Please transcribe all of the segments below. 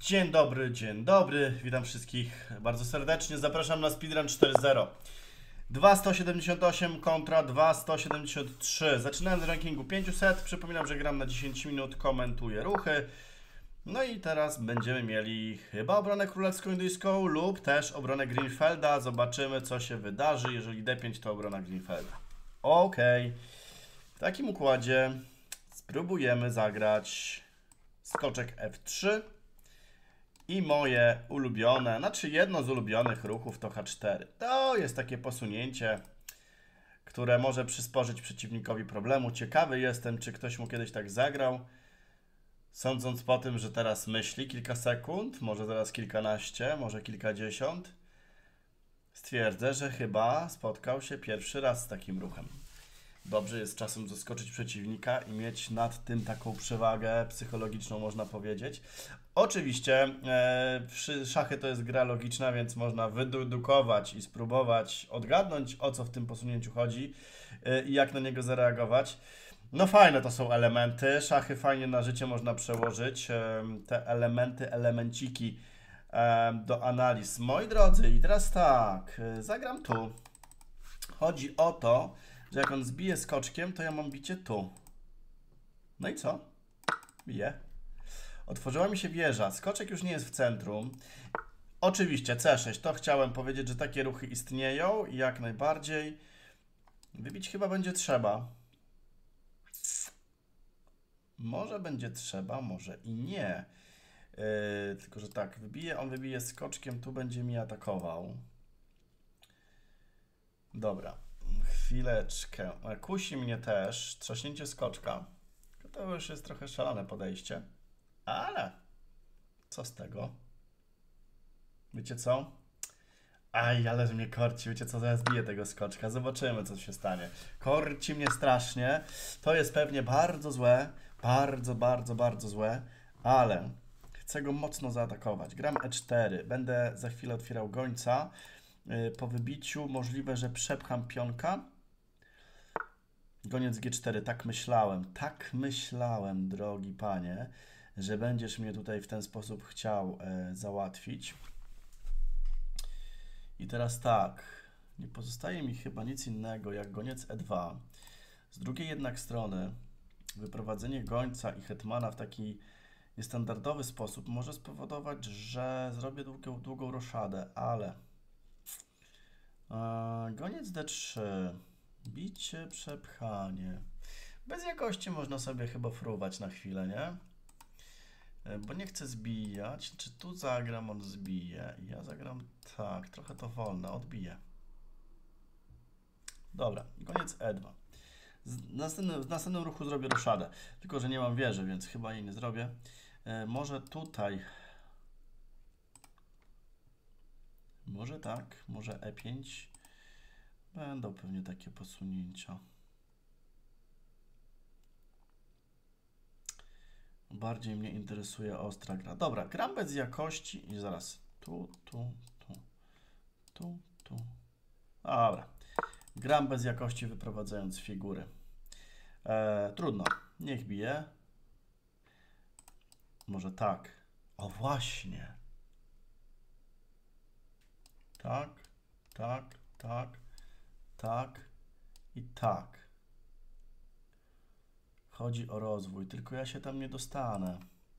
Dzień dobry, witam wszystkich bardzo serdecznie, zapraszam na speedrun 4.0. 2.178 kontra 2.173. Zaczynałem z rankingu 500, przypominam, że gram na 10 minut, komentuję ruchy. No i teraz będziemy mieli chyba obronę królewską indyjską lub też obronę Greenfelda. Zobaczymy, co się wydarzy, jeżeli D5 to obrona Greenfelda. Ok, w takim układzie spróbujemy zagrać skoczek F3. I moje ulubione, znaczy jedno z ulubionych ruchów to H4. To jest takie posunięcie, które może przysporzyć przeciwnikowi problemu. Ciekawy jestem, czy ktoś mu kiedyś tak zagrał. Sądząc po tym, że teraz myśli kilka sekund, może zaraz kilkanaście, może kilkadziesiąt, stwierdzę, że chyba spotkał się pierwszy raz z takim ruchem. Dobrze jest czasem zaskoczyć przeciwnika i mieć nad tym taką przewagę psychologiczną, można powiedzieć. Oczywiście szachy to jest gra logiczna, więc można wydedukować i spróbować odgadnąć, o co w tym posunięciu chodzi i jak na niego zareagować. No fajne to są elementy, szachy fajnie na życie można przełożyć, te elementy, elemenciki do analiz. Moi drodzy, i teraz tak, zagram tu. Chodzi o to, że jak on zbije skoczkiem, to ja mam bicie tu. No i co? Bije. Otworzyła mi się wieża. Skoczek już nie jest w centrum. Oczywiście C6. To chciałem powiedzieć, że takie ruchy istnieją i jak najbardziej. Wybić chyba będzie trzeba. Może będzie trzeba, może i nie. Tylko, że tak, on wybije skoczkiem, tu będzie mi atakował. Dobra. Chwileczkę. Kusi mnie też trzaśnięcie skoczka. To już jest trochę szalone podejście. Ale co z tego? Wiecie co? Aj, ale mnie korci. Wiecie co? Zaraz biję tego skoczka. Zobaczymy, co się stanie. Korci mnie strasznie. To jest pewnie bardzo złe. Bardzo złe. Ale chcę go mocno zaatakować. Gram E4. Będę za chwilę otwierał gońca. Po wybiciu możliwe, że przepcham pionka. Goniec G4. Tak myślałem, drogi panie, że będziesz mnie tutaj w ten sposób chciał załatwić. I teraz tak, nie pozostaje mi chyba nic innego jak goniec E2. Z drugiej jednak strony wyprowadzenie gońca i hetmana w taki niestandardowy sposób może spowodować, że zrobię długą roszadę, ale goniec D3, bicie, przepchanie. Bez jakości można sobie chyba fruwać na chwilę, nie? Bo nie chcę zbijać. Czy tu zagram, on zbije. Ja zagram tak, trochę to wolne, odbiję. Dobra, koniec E2. W następnym ruchu zrobię roszadę. Tylko, że nie mam wieży, więc chyba jej nie zrobię. Może tutaj. Może tak, może E5. Będą pewnie takie posunięcia. Bardziej mnie interesuje ostra gra. Dobra, gram bez jakości i zaraz. Tu. Dobra. Gram bez jakości, wyprowadzając figury. Trudno. Niech bije. Może tak. O właśnie. Tak i tak. Chodzi o rozwój, tylko ja się tam nie dostanę.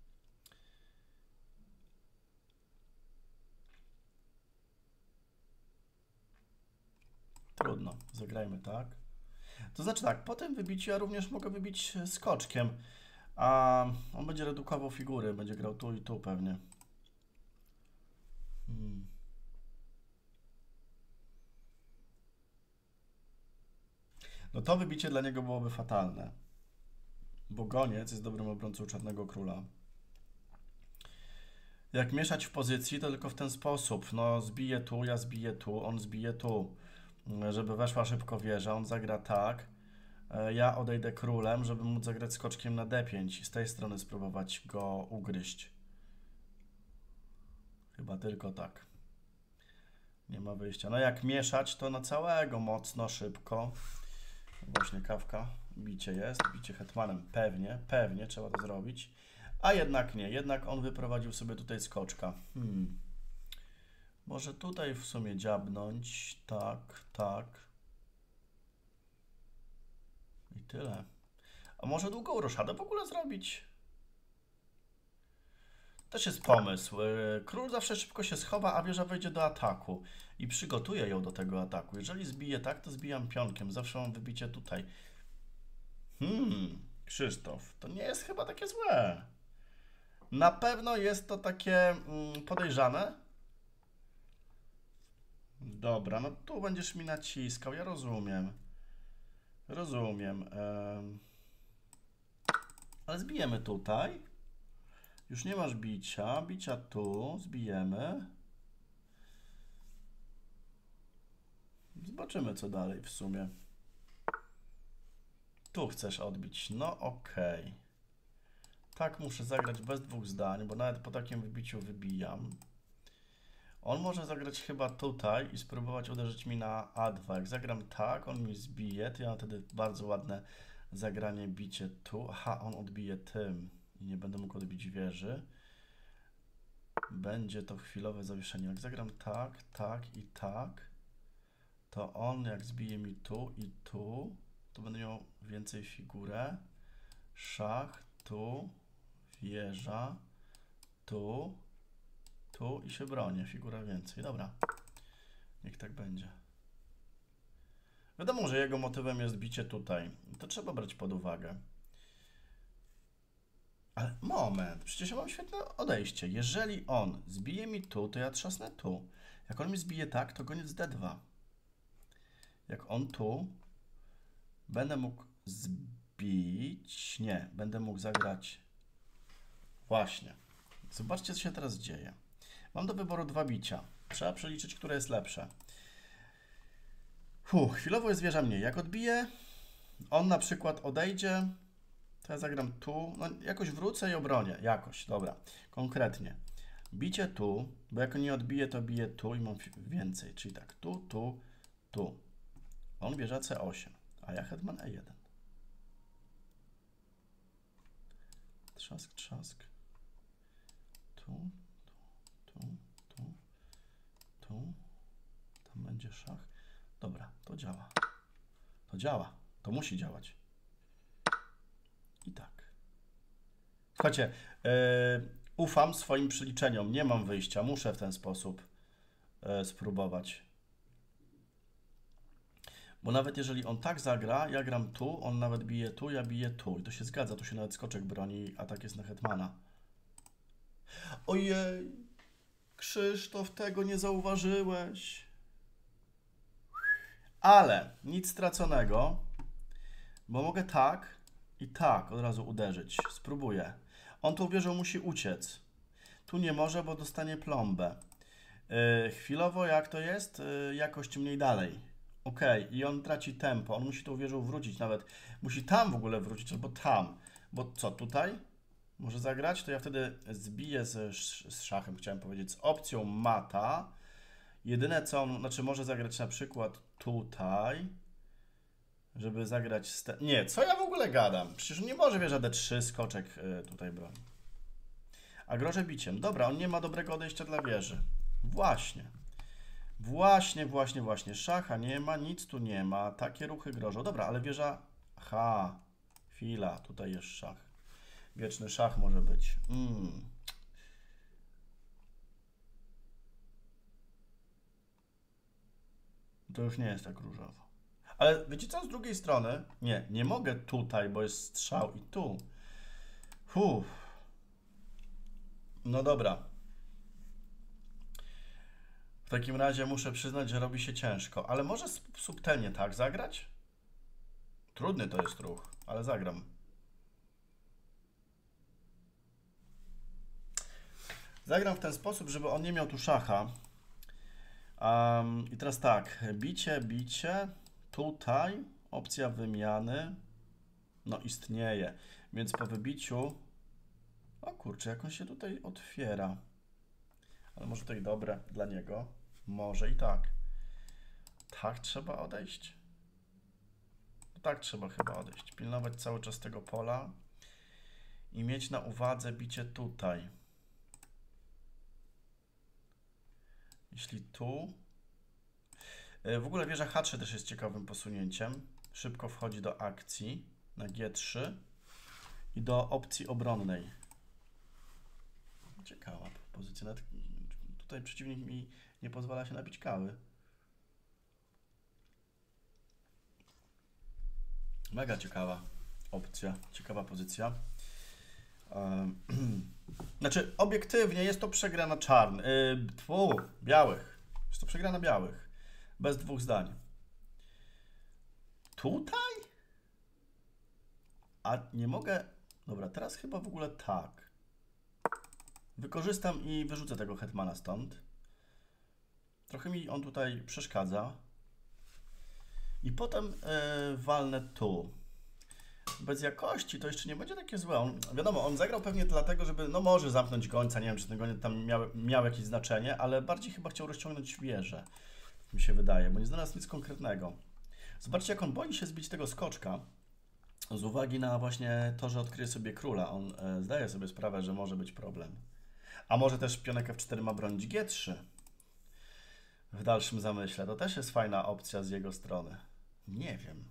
Trudno, zagrajmy tak. To znaczy tak, po tym wybiciu ja również mogę wybić skoczkiem, a on będzie redukował figury, będzie grał tu i tu pewnie. No to wybicie dla niego byłoby fatalne. Bo goniec jest dobrym obrońcą czarnego króla. Jak mieszać w pozycji, to tylko w ten sposób. No, zbiję tu, ja zbiję tu, on zbije tu. Żeby weszła szybko wieża, on zagra tak. Ja odejdę królem, żeby móc zagrać skoczkiem na D5 i z tej strony spróbować go ugryźć. Chyba tylko tak. Nie ma wyjścia. No jak mieszać, to na całego mocno, szybko. Właśnie kawka. Bicie jest. Bicie hetmanem pewnie trzeba to zrobić. A jednak nie, jednak on wyprowadził sobie tutaj skoczka. Może tutaj w sumie dziabnąć, tak, tak. I tyle. A może długą roszadę w ogóle zrobić? Też jest pomysł. Król zawsze szybko się schowa, a wieża wejdzie do ataku. I przygotuje ją do tego ataku. Jeżeli zbije tak, to zbijam pionkiem. Zawsze mam wybicie tutaj. Krzysztof, to nie jest chyba takie złe. Na pewno jest to takie podejrzane. Dobra, no tu będziesz mi naciskał, ja rozumiem. Rozumiem. Ale zbijemy tutaj. Już nie masz bicia. Bicia tu. Zbijemy. Zobaczymy, co dalej w sumie. Tu chcesz odbić. No okej. Tak muszę zagrać bez dwóch zdań, bo nawet po takim wybiciu wybijam. On może zagrać chyba tutaj i spróbować uderzyć mi na A2. Jak zagram tak, on mi zbije, to ja mam wtedy bardzo ładne zagranie, bicie tu. Aha, on odbije tym i nie będę mógł odbić wieży. Będzie to chwilowe zawieszenie. Jak zagram tak, tak i tak, to on jak zbije mi tu i tu, to będę miał więcej figurę. Szach, tu, wieża, tu i się bronię, figura więcej. Dobra, niech tak będzie. Wiadomo, że jego motywem jest bicie tutaj. To trzeba brać pod uwagę. Ale moment, przecież ja mam świetne odejście. Jeżeli on zbije mi tu, to ja trzasnę tu. Jak on mi zbije tak, to koniec D2. Jak on tu, będę mógł zbić... Nie, będę mógł zagrać... Właśnie. Zobaczcie, co się teraz dzieje. Mam do wyboru dwa bicia. Trzeba przeliczyć, które jest lepsze. Chwilowo jest wieża mniej. Jak odbiję, on na przykład odejdzie, to ja zagram tu. No, jakoś wrócę i obronię. Jakoś, dobra. Konkretnie. Bicie tu, bo jak on nie odbije, to bije tu i mam więcej. Czyli tak, tu. On wieża C8, a ja hetman E1. Trzask, trzask. Tu. Tam będzie szach. Dobra, to działa. To działa. To musi działać. I tak. Słuchajcie, ufam swoim przeliczeniom. Nie mam wyjścia. Muszę w ten sposób spróbować. Bo nawet jeżeli on tak zagra, ja gram tu, on nawet bije tu, ja biję tu. I to się zgadza. Tu się nawet skoczek broni, a tak jest na hetmana. Ojej! Krzysztof, tego nie zauważyłeś. Ale nic straconego, bo mogę tak i tak od razu uderzyć. Spróbuję. On tą wieżą musi uciec. Tu nie może, bo dostanie plombę. Chwilowo jak to jest? Jakość mniej dalej. Ok, i on traci tempo. On musi tą wieżą wrócić nawet. Musi tam w ogóle wrócić, albo tam. Bo co, tutaj? Może zagrać? To ja wtedy zbiję z szachem, chciałem powiedzieć, z opcją mata. Jedyne co on, znaczy może zagrać na przykład tutaj, żeby zagrać... Nie, co ja w ogóle gadam? Przecież nie może wieża D3 skoczek tutaj broni. A grożę biciem. Dobra, on nie ma dobrego odejścia dla wieży. Właśnie. Właśnie. Szacha nie ma, nic tu nie ma. Takie ruchy grożą. Dobra, ale wieża... Chwila, tutaj jest szach. Wieczny szach może być. To już nie jest tak różowo. Ale wiecie co, z drugiej strony? Nie mogę tutaj, bo jest strzał i tu. No dobra. W takim razie muszę przyznać, że robi się ciężko. Ale może subtelnie tak zagrać? Trudny to jest ruch, ale zagram. Zagram w ten sposób, żeby on nie miał tu szacha. I teraz tak, bicie, tutaj, opcja wymiany, no istnieje, więc po wybiciu, o kurczę, jak on się tutaj otwiera, ale może to i dobre dla niego, może i tak. Tak trzeba odejść? Tak trzeba chyba odejść, pilnować cały czas tego pola i mieć na uwadze bicie tutaj. Jeśli tu... W ogóle wieża H3 też jest ciekawym posunięciem. Szybko wchodzi do akcji na G3 i do opcji obronnej. Ciekawa pozycja. Nawet tutaj przeciwnik mi nie pozwala się nabić kały. Mega ciekawa opcja, ciekawa pozycja. Znaczy, obiektywnie jest to przegrana białych. Jest to przegrana białych. Bez dwóch zdań. Tutaj? A nie mogę... Dobra, teraz chyba w ogóle tak. Wykorzystam i wyrzucę tego hetmana stąd. Trochę mi on tutaj przeszkadza. I potem walnę tu. Bez jakości to jeszcze nie będzie takie złe. Wiadomo, on zagrał pewnie dlatego, żeby, no może zamknąć gońca, nie wiem, czy ten goniec tam miał jakieś znaczenie, ale bardziej chyba chciał rozciągnąć wieżę, mi się wydaje, bo nie znalazł nic konkretnego. Zobaczcie, jak on boi się zbić tego skoczka, z uwagi na właśnie to, że odkryje sobie króla. On zdaje sobie sprawę, że może być problem. A może też pionek F4 ma bronić G3 w dalszym zamyśle. To też jest fajna opcja z jego strony. Nie wiem.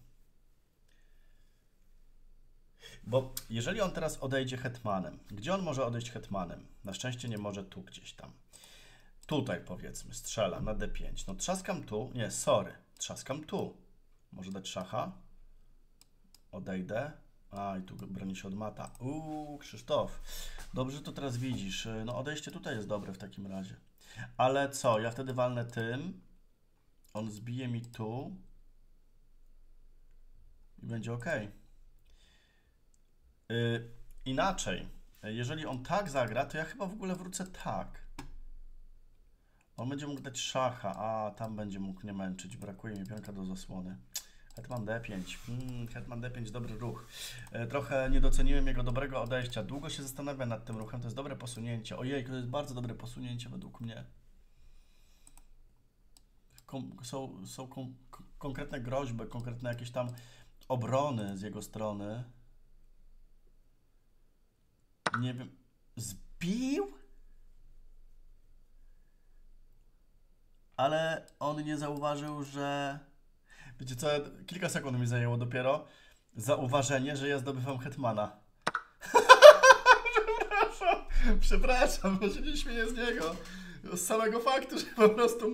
Bo jeżeli on teraz odejdzie hetmanem, gdzie on może odejść hetmanem? Na szczęście nie może tu gdzieś tam. Tutaj powiedzmy, strzela na D5. No trzaskam tu, nie, sorry, trzaskam tu. Może dać szacha? Odejdę. A, i tu broni się od mata. Krzysztof, dobrze to teraz widzisz. No odejście tutaj jest dobre w takim razie. Ale co, ja wtedy walnę tym. On zbije mi tu. I będzie ok. Inaczej, jeżeli on tak zagra, to ja chyba w ogóle wrócę tak. On będzie mógł dać szacha, a tam będzie mógł nie męczyć. Brakuje mi pionka do zasłony. Hetman D5. Hetman D5, dobry ruch. Trochę nie doceniłem jego dobrego odejścia. Długo się zastanawiam nad tym ruchem. To jest dobre posunięcie. Ojej, to jest bardzo dobre posunięcie według mnie. Są konkretne groźby, konkretne jakieś tam obrony z jego strony. Nie wiem. Zbił? Ale on nie zauważył, że... Wiecie co, kilka sekund mi zajęło dopiero zauważenie, że ja zdobywam hetmana. Przepraszam, bo się nie śmieję z niego. Z samego faktu, że po prostu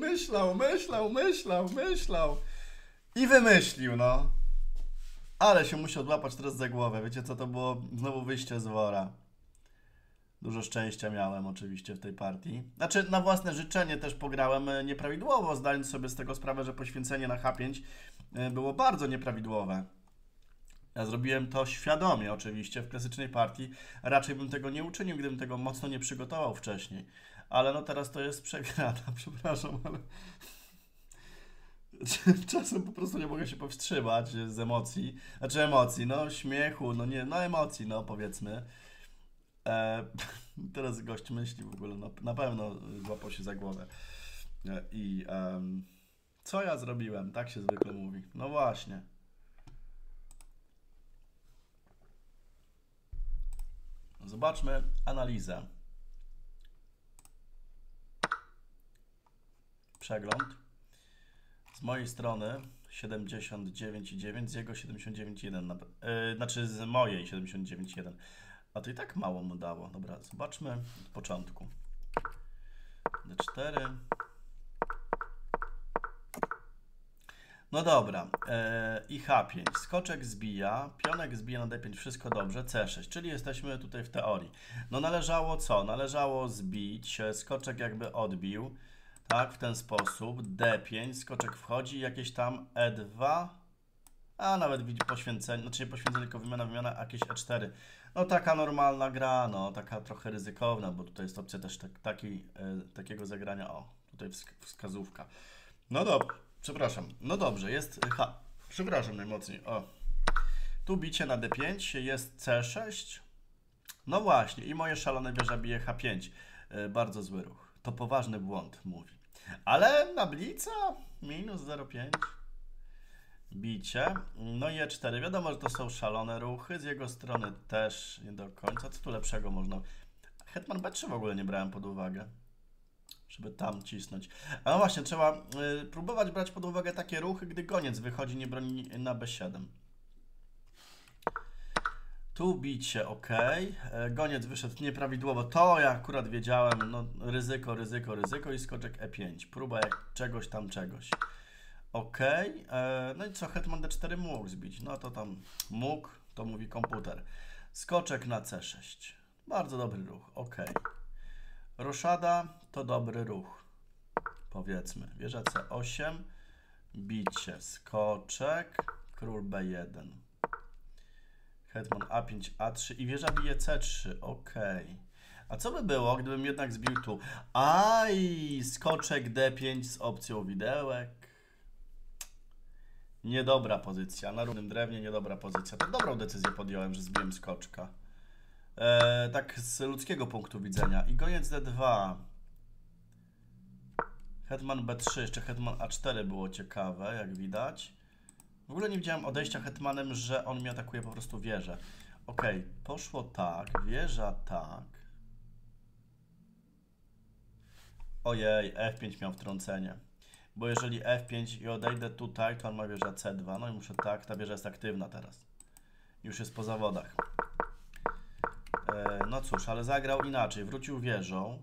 myślał. I wymyślił, no. Ale się musi odłapać teraz za głowę. Wiecie co, to było znowu wyjście z wora. Dużo szczęścia miałem oczywiście w tej partii. Znaczy, na własne życzenie też pograłem nieprawidłowo, zdając sobie z tego sprawę, że poświęcenie na H5 było bardzo nieprawidłowe. Ja zrobiłem to świadomie oczywiście w klasycznej partii. Raczej bym tego nie uczynił, gdybym tego mocno nie przygotował wcześniej. Ale no teraz to jest przegrana, przepraszam, ale... Czasem po prostu nie mogę się powstrzymać z emocji. Znaczy emocji, no śmiechu, no nie, no emocji, no powiedzmy. Teraz gość myśli w ogóle, no, na pewno złapał się za głowę. Co ja zrobiłem? Tak się zwykle mówi. No właśnie. Zobaczmy analizę. Przegląd. Z mojej strony 79,9, z jego 79,1. Znaczy z mojej 79,1. A to i tak mało mu dało. Dobra, zobaczmy od początku. D4. No dobra. I H5. Skoczek zbija, pionek zbija na D5, wszystko dobrze. C6, czyli jesteśmy tutaj w teorii. No należało co? Należało zbić, skoczek jakby odbił. Tak, w ten sposób. D5, skoczek wchodzi, jakieś tam E2. A nawet widzi poświęcenie, znaczy nie poświęcenie, tylko wymiana, jakieś E4. No taka normalna gra, no taka trochę ryzykowna, bo tutaj jest opcja też takiego zagrania. O, tutaj wskazówka. No dobra, przepraszam. No dobrze, jest przepraszam najmocniej. O, tu bicie na D5, jest C6. No właśnie, i moje szalone wieża bije H5. Bardzo zły ruch. To poważny błąd, mówi. Ale na blica minus 0,5. bicie. No i E4. Wiadomo, że to są szalone ruchy. Z jego strony też nie do końca. Co tu lepszego można... Hetman B3 w ogóle nie brałem pod uwagę, żeby tam cisnąć. A no właśnie, trzeba próbować brać pod uwagę takie ruchy, gdy goniec wychodzi, nie broni na B7. Tu bicie, ok. Goniec wyszedł nieprawidłowo. To ja akurat wiedziałem. No, ryzyko, ryzyko, ryzyko i skoczek E5. Próba czegoś tam, czegoś. Ok. No i co? Hetman D4 mógł zbić. No to tam mógł, to mówi komputer. Skoczek na C6. Bardzo dobry ruch. Ok. Roszada to dobry ruch. Powiedzmy. Wieża C8. Bicie. Skoczek. Król B1. Hetman A5, A3 i wieża bije C3. Ok. A co by było, gdybym jednak zbił tu? Aj, skoczek D5 z opcją widełek. Niedobra pozycja. Na równym drewnie niedobra pozycja. To dobrą decyzję podjąłem, że zbiłem skoczka. Tak z ludzkiego punktu widzenia. I goniec D2. Hetman B3. Jeszcze hetman A4 było ciekawe, jak widać. W ogóle nie widziałem odejścia hetmanem, że on mi atakuje po prostu wieżę. Ok, poszło tak, wieża tak. Ojej, F5 miał wtrącenie. Bo jeżeli F5 i odejdę tutaj, to on ma wieża C2. No i muszę tak, ta wieża jest aktywna teraz. Już jest po zawodach. No cóż, ale zagrał inaczej. Wrócił wieżą.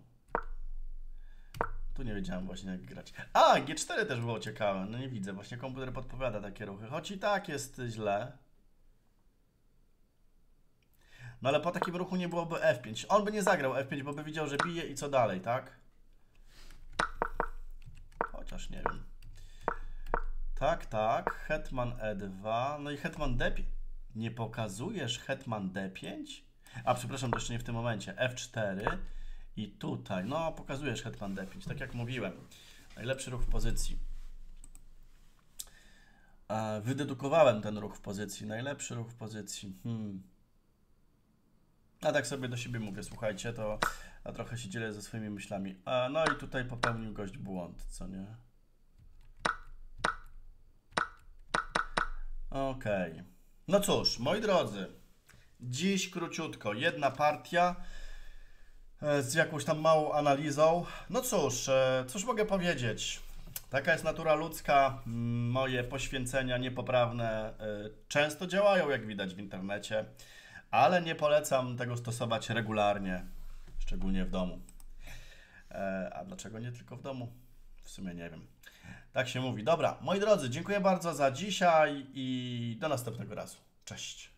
Tu nie wiedziałem właśnie jak grać. A, G4 też było ciekawe. No nie widzę, właśnie komputer podpowiada takie ruchy. Choć i tak jest źle. No ale po takim ruchu nie byłoby F5. On by nie zagrał F5, bo by widział, że bije i co dalej, tak? Chociaż nie wiem. Tak, tak. Hetman E2. No i hetman D5. Nie pokazujesz hetman D5? A, przepraszam, to jeszcze nie w tym momencie. F4. I tutaj, no pokazujesz hetman D5, tak jak mówiłem. Najlepszy ruch w pozycji. Wydedukowałem ten ruch w pozycji. Najlepszy ruch w pozycji. A tak sobie do siebie mówię, słuchajcie, to ja trochę się dzielę ze swoimi myślami. No i tutaj popełnił gość błąd, co nie? Okej. No cóż, moi drodzy, dziś króciutko, jedna partia z jakąś tam małą analizą. No cóż, cóż mogę powiedzieć? Taka jest natura ludzka. Moje poświęcenia niepoprawne często działają, jak widać w internecie, ale nie polecam tego stosować regularnie, szczególnie w domu. A dlaczego nie tylko w domu? W sumie nie wiem. Tak się mówi. Dobra, moi drodzy, dziękuję bardzo za dzisiaj i do następnego razu. Cześć.